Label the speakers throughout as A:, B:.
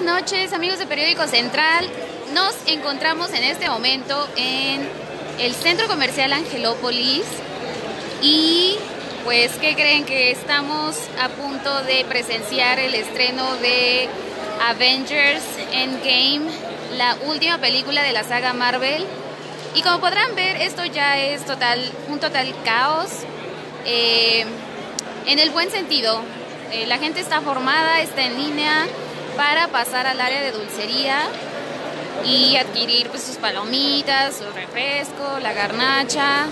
A: noches, amigos de Periódico Central. Nos encontramos en este momento en el Centro Comercial Angelópolis y pues, ¿qué creen? Que estamos a punto de presenciar el estreno de Avengers Endgame, la última película de la saga Marvel. Y como podrán ver, esto ya es un total caos, en el buen sentido. La gente está formada, está en línea para pasar al área de dulcería y adquirir pues sus palomitas, su refresco, la garnacha.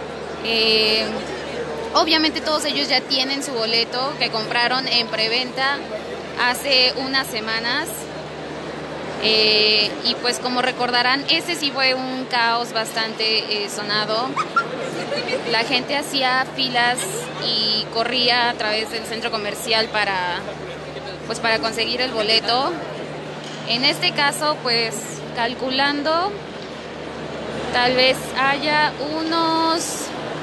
A: Obviamente todos ellos ya tienen su boleto que compraron en preventa hace unas semanas. Y pues como recordarán, ese sí fue un caos bastante sonado. La gente hacía filas y corría a través del centro comercial para conseguir el boleto. En este caso, pues calculando, tal vez haya unos...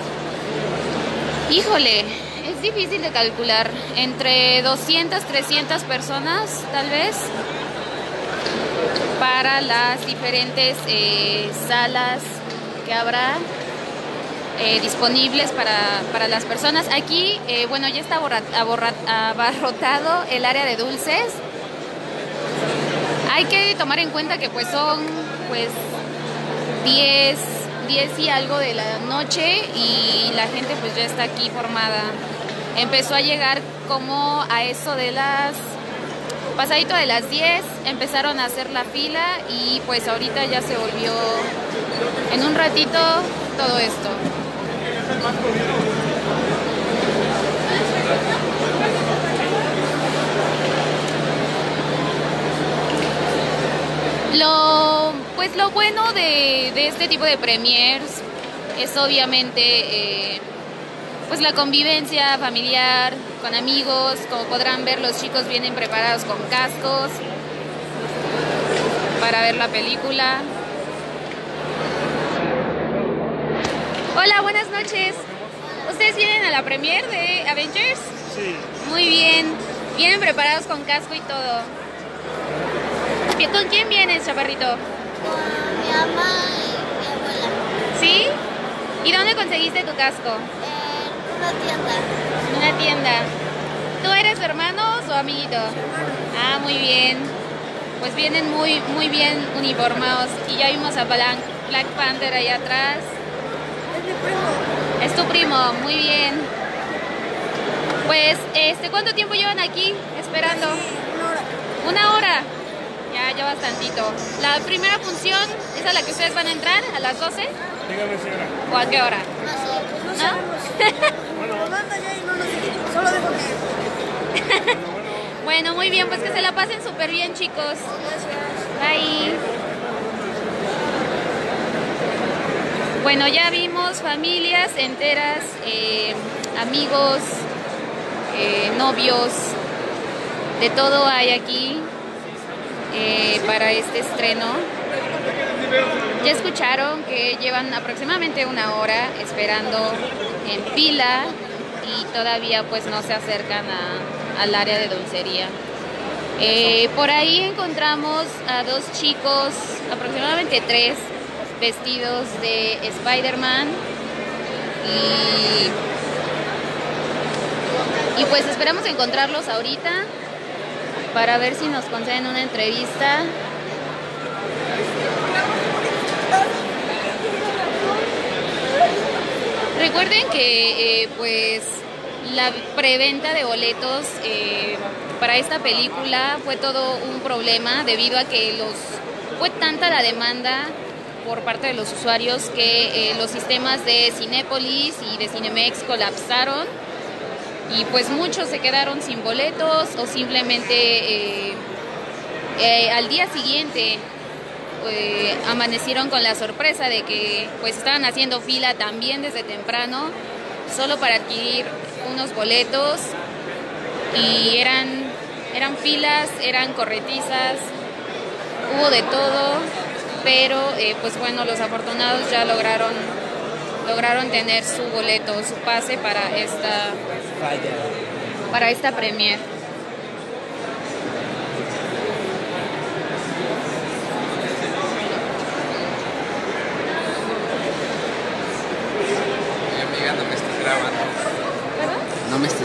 A: Híjole, es difícil de calcular. Entre 200, 300 personas, tal vez, para las diferentes salas que habrá disponibles para las personas. Aquí, bueno, ya está abarrotado el área de dulces. Hay que tomar en cuenta que pues son 10 y algo de la noche y la gente pues ya está aquí formada. Empezó a llegar como a eso de pasadito de las 10, empezaron a hacer la fila y pues ahorita ya se volvió en un ratito todo esto. Lo bueno de este tipo de premiers es obviamente pues la convivencia familiar con amigos. Como podrán ver, los chicos vienen preparados con cascos para ver la película. Hola, buenas noches. ¿Ustedes vienen a la premier de Avengers?
B: Sí.
A: Muy bien. Vienen preparados con casco y todo. ¿Con quién vienes, chaparrito?
C: Con mi mamá y mi abuela.
A: ¿Sí? ¿Y dónde conseguiste tu casco?
C: En una tienda.
A: En una tienda. ¿Tú eres hermanos o amiguito? Ah, muy bien. Pues vienen muy bien uniformados. Y ya vimos a Black Panther ahí atrás.
C: Es mi primo.
A: Es tu primo, muy bien. Pues, ¿cuánto tiempo llevan aquí esperando?
C: Sí, 1 hora.
A: ¿Una hora? Ya bastantito. La primera función es a la que ustedes van a entrar, a las 12.
B: Dígame, señora.
A: ¿O a qué hora?
C: No
A: ¿No?
C: sabemos. Nos manda ya y no nos dijo. Solo dijo que...
A: Bueno, muy bien, pues que se la pasen súper bien, chicos. Bye. Bueno, ya vimos familias enteras, amigos, novios, de todo hay aquí para este estreno. Ya escucharon que llevan aproximadamente 1 hora esperando en fila y todavía pues no se acercan al área de dulcería. Por ahí encontramos a 2 chicos, aproximadamente 3, vestidos de Spider-Man y pues esperamos encontrarlos ahorita para ver si nos conceden una entrevista. Recuerden que pues la preventa de boletos para esta película fue todo un problema debido a que fue tanta la demanda por parte de los usuarios que los sistemas de Cinépolis y de Cinemex colapsaron y pues muchos se quedaron sin boletos o simplemente al día siguiente amanecieron con la sorpresa de que pues estaban haciendo fila también desde temprano solo para adquirir unos boletos y eran filas, eran corretizas, hubo de todo, pero pues bueno, los afortunados ya lograron tener su boleto, su pase para esta premier.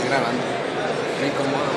B: grabando. Me incomoda.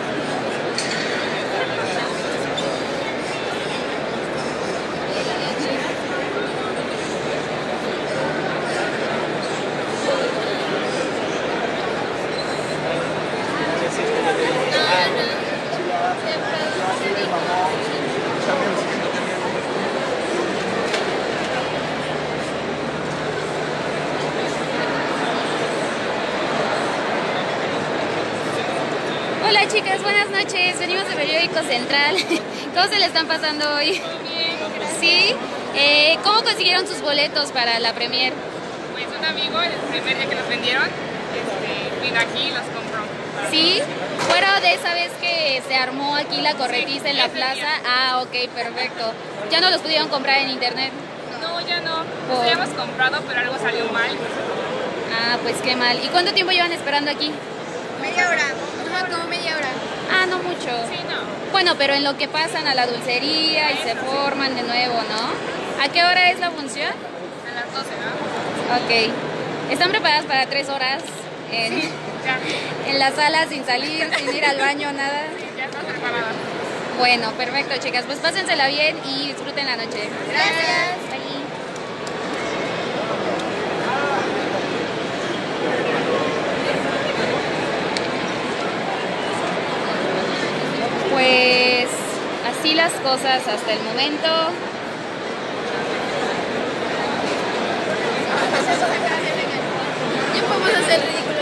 A: Hola chicas, buenas noches. Venimos de Periódico Central. ¿Cómo se le están pasando hoy?
D: Bien, gracias.
A: ¿Sí? ¿Cómo consiguieron sus boletos para la premier?
D: Pues un amigo, el primer día que los vendieron, vino aquí y los compró.
A: ¿Sí? ¿Fueron de esa vez que se armó aquí la corretiza en la
D: ese
A: plaza?
D: día.
A: Ah, ok, perfecto. ¿Ya no los pudieron comprar en internet?
D: No, ya no.
A: Oh.
D: Los habíamos comprado, pero algo salió mal.
A: Ah, pues qué mal. ¿Y cuánto tiempo llevan esperando aquí?
C: Media hora. Ajá, como media hora.
A: Ah, no mucho.
D: Sí, no.
A: Bueno, pero en lo que pasan a la dulcería y se forman de nuevo, ¿no? ¿A qué hora es la función?
D: A las 12, ¿no?
A: Ok. ¿Están preparadas para 3 horas en,
D: Ya,
A: en la sala sin salir, sin ir al baño, nada?
D: ya estás preparada.
A: Bueno, perfecto, chicas. Pues pásensela bien y disfruten la noche.
C: Gracias.
A: Bye. Pues así las cosas hasta el momento.
C: Ya podemos hacer ridículo.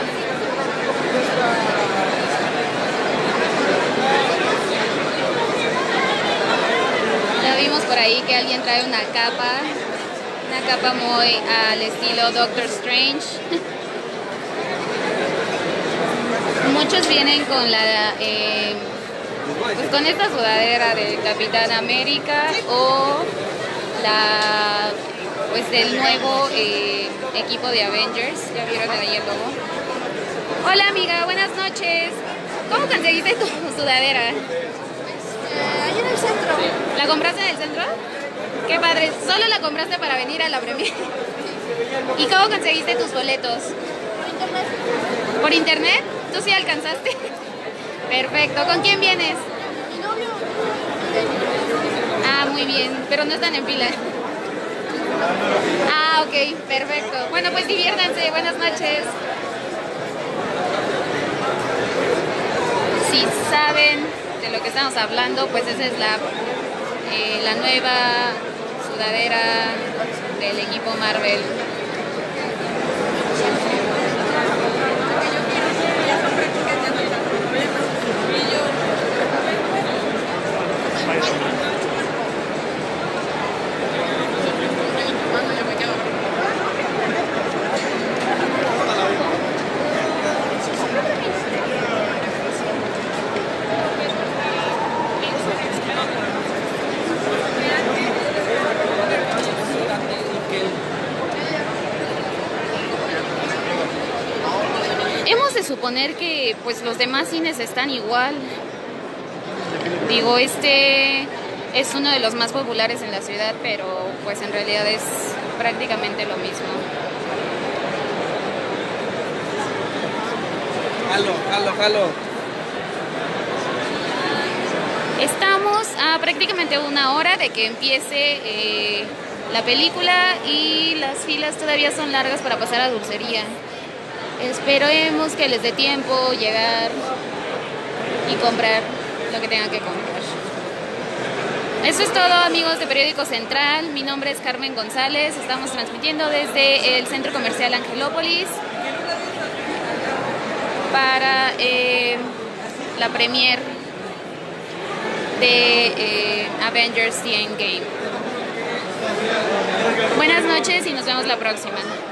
A: Ya vimos por ahí que alguien trae una capa muy al estilo Doctor Strange. Muchos vienen con pues con esta sudadera de Capitán América o pues del nuevo equipo de Avengers. Ya vieron ahí el logo. Hola amiga, buenas noches. ¿Cómo conseguiste tu sudadera?
C: Ahí en el centro.
A: ¿La compraste en el centro? Qué padre. ¿Solo la compraste para venir a la premier? ¿Y cómo conseguiste tus boletos?
C: Por internet.
A: ¿Por internet? ¿Tú sí alcanzaste? Perfecto. ¿Con quién vienes?
C: Mi novio.
A: Ah, muy bien. Pero no están en fila. Ah, ok. Perfecto. Bueno, pues diviértanse. Buenas noches. Si saben de lo que estamos hablando, pues esa es la nueva sudadera del equipo Marvel. Hemos de suponer que pues los demás cines están igual. Digo, este es uno de los más populares en la ciudad, pero pues en realidad es prácticamente lo mismo.
B: Jalo.
A: Estamos a prácticamente 1 hora de que empiece la película y las filas todavía son largas para pasar a dulcería. Esperemos que les dé tiempo llegar y comprar lo que tengan que comprar. Eso es todo, amigos de Periódico Central. Mi nombre es Carmen González. Estamos transmitiendo desde el Centro Comercial Angelópolis para la premier de Avengers The Endgame. Buenas noches y nos vemos la próxima.